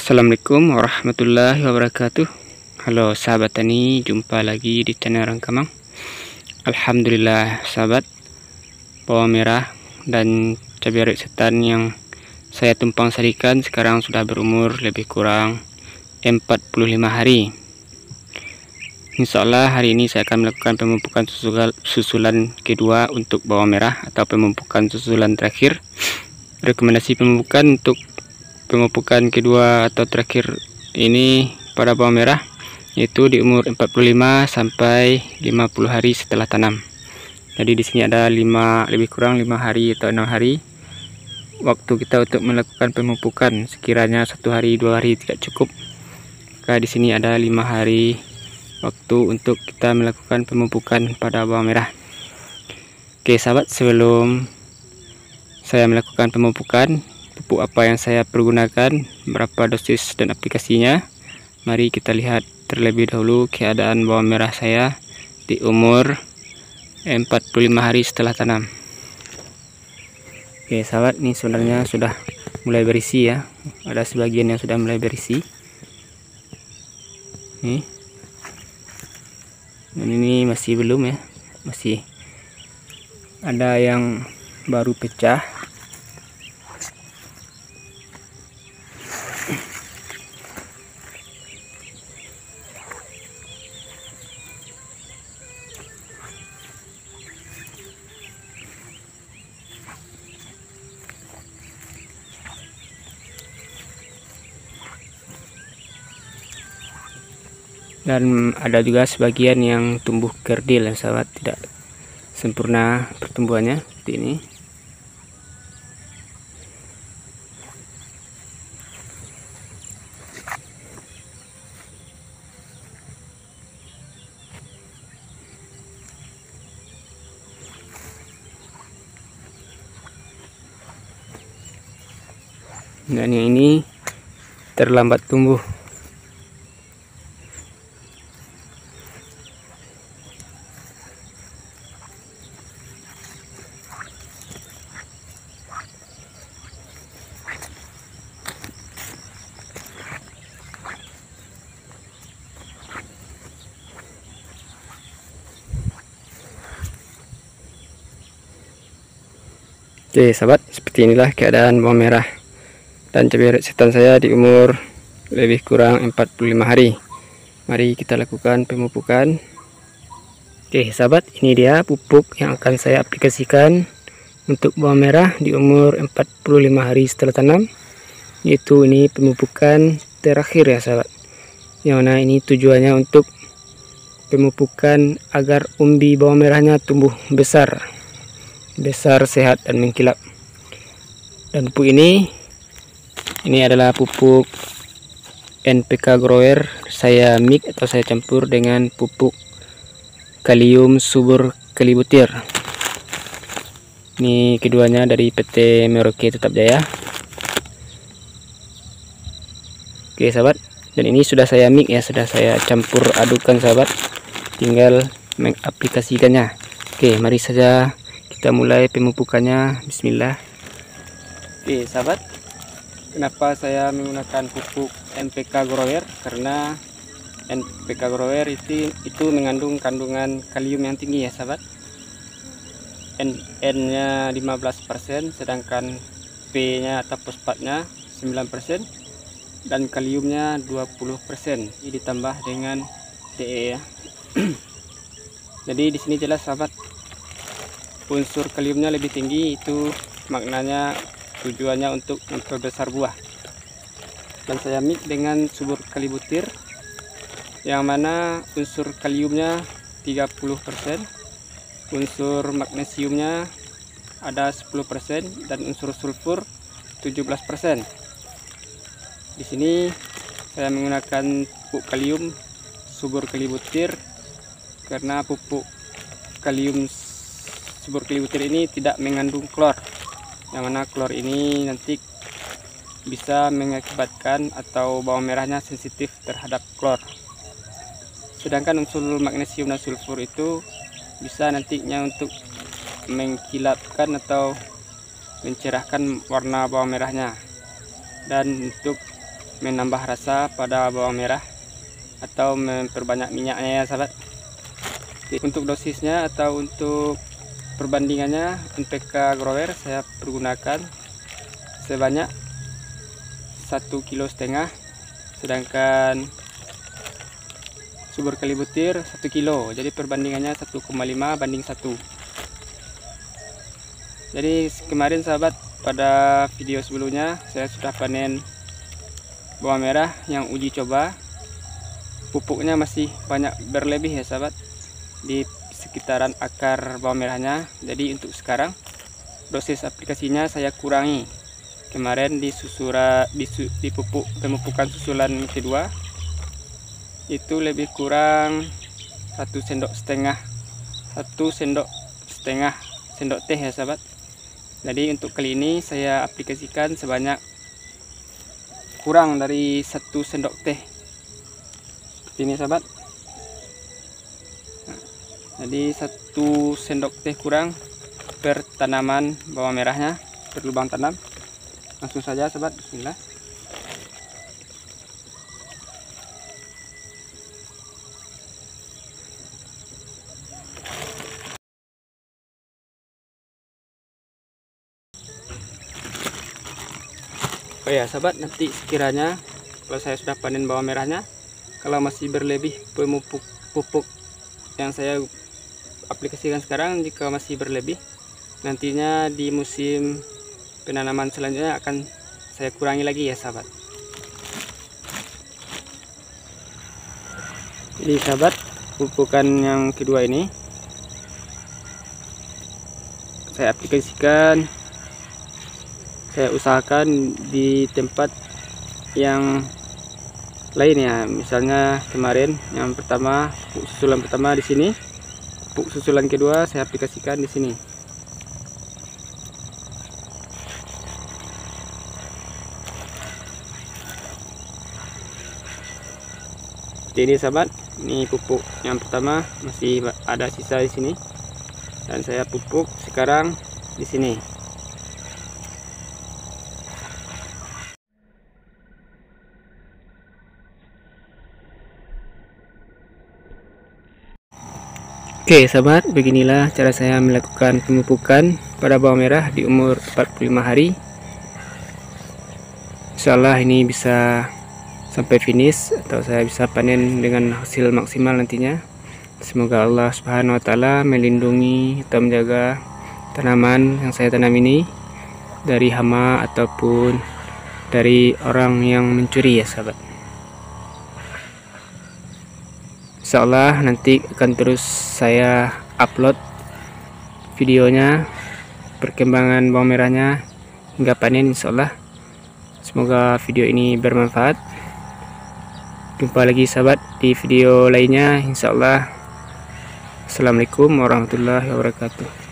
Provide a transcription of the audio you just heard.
Assalamualaikum warahmatullahi wabarakatuh. Halo sahabat tani, jumpa lagi di channel Orang Kamang. Alhamdulillah sahabat, bawang merah dan cabai rawit setan yang saya tumpang sarikan sekarang sudah berumur lebih kurang 45 hari. Insya Allah hari ini saya akan melakukan pemupukan susulan kedua untuk bawang merah atau pemupukan susulan terakhir. Rekomendasi pemupukan untuk pemupukan kedua atau terakhir ini pada bawang merah yaitu di umur 45 sampai 50 hari setelah tanam. Jadi di sini ada lebih kurang 5 hari atau 6 hari waktu kita untuk melakukan pemupukan. Sekiranya 1 hari 2 hari tidak cukup, maka di sini ada 5 hari waktu untuk kita melakukan pemupukan pada bawang merah. Oke sahabat, sebelum saya melakukan pemupukan, pupuk apa yang saya pergunakan, berapa dosis dan aplikasinya, mari kita lihat terlebih dahulu keadaan bawang merah saya di umur 45 hari setelah tanam. Oke sahabat, ini sebenarnya sudah mulai berisi ya, ada sebagian yang sudah mulai berisi nih, dan ini masih belum ya, masih ada yang baru pecah. Dan ada juga sebagian yang tumbuh kerdil ya sahabat, tidak sempurna pertumbuhannya seperti ini. Dan yang ini terlambat tumbuh. Oke sahabat, seperti inilah keadaan bawang merah dan cabai rawit setan saya di umur lebih kurang 45 hari. Mari kita lakukan pemupukan. Oke sahabat, ini dia pupuk yang akan saya aplikasikan untuk bawang merah di umur 45 hari setelah tanam, yaitu ini pemupukan terakhir ya sahabat, yang mana ini tujuannya untuk pemupukan agar umbi bawang merahnya tumbuh besar, sehat dan mengkilap. Dan pupuk ini adalah pupuk NPK Grower, saya mix atau saya campur dengan pupuk kalium subur kalibutir. Ini keduanya dari PT Merauke Tetap Jaya. Oke sahabat, dan ini sudah saya mix ya, sudah saya campur adukan sahabat, tinggal mengaplikasikannya. Oke, mari saja kita mulai pemupukannya. Bismillah. Oke sahabat, kenapa saya menggunakan pupuk NPK Grower? Karena NPK Grower itu mengandung kandungan kalium yang tinggi ya sahabat. N-nya 15%, sedangkan P-nya atau fosfatnya 9% dan kaliumnya 20%. Ini ditambah dengan DE ya. Jadi di sini jelas sahabat, unsur kaliumnya lebih tinggi, itu maknanya tujuannya untuk memperbesar buah. Dan saya mix dengan subur kalibutir, yang mana unsur kaliumnya 30%, unsur magnesiumnya ada 10%, dan unsur sulfur 17%. Di sini saya menggunakan pupuk kalium subur kalibutir karena pupuk kalium subur kalibutir ini tidak mengandung klor, yang mana klor ini nanti bisa mengakibatkan atau bawang merahnya sensitif terhadap klor. Sedangkan unsur magnesium dan sulfur itu bisa nantinya untuk mengkilapkan atau mencerahkan warna bawang merahnya. Dan untuk menambah rasa pada bawang merah atau memperbanyak minyaknya ya sahabat. Untuk dosisnya atau untuk perbandingannya NPK grower saya pergunakan sebanyak 1,5 kg, sedangkan subur kali butir 1 kg, jadi perbandingannya 1,5 banding 1. Jadi kemarin sahabat, pada video sebelumnya saya sudah panen bawang merah yang uji coba. Pupuknya masih banyak berlebih ya sahabat di sekitaran akar bawang merahnya. Jadi untuk sekarang dosis aplikasinya saya kurangi. Kemarin di pupuk pemupukan susulan kedua itu lebih kurang 1,5 sendok sendok teh ya sahabat. Jadi untuk kali ini saya aplikasikan sebanyak kurang dari 1 sendok teh seperti ini sahabat. Jadi 1 sendok teh kurang per tanaman bawang merahnya, per lubang tanam. Langsung saja sahabat, bismillah. Oh ya sahabat, nanti sekiranya kalau saya sudah panen bawang merahnya, kalau masih berlebih pupuk yang saya aplikasikan sekarang, jika masih berlebih, nantinya di musim penanaman selanjutnya akan saya kurangi lagi ya sahabat. Jadi sahabat, pupukan yang kedua ini saya aplikasikan, saya usahakan di tempat yang lain ya. Misalnya kemarin yang pertama, susulan pertama di sini, susulan kedua saya aplikasikan di sini. Jadi sahabat, ini pupuk yang pertama masih ada sisa di sini dan saya pupuk sekarang di sini. Oke sahabat, beginilah cara saya melakukan pemupukan pada bawang merah di umur 45 hari. Insyaallah ini bisa sampai finish atau saya bisa panen dengan hasil maksimal nantinya. Semoga Allah Subhanahu wa taala melindungi atau menjaga tanaman yang saya tanam ini dari hama ataupun dari orang yang mencuri ya sahabat. Insyaallah nanti akan terus saya upload videonya, perkembangan bawang merahnya hingga panen insyaallah. Semoga video ini bermanfaat. Jumpa lagi sahabat di video lainnya insyaallah. Assalamualaikum warahmatullahi wabarakatuh.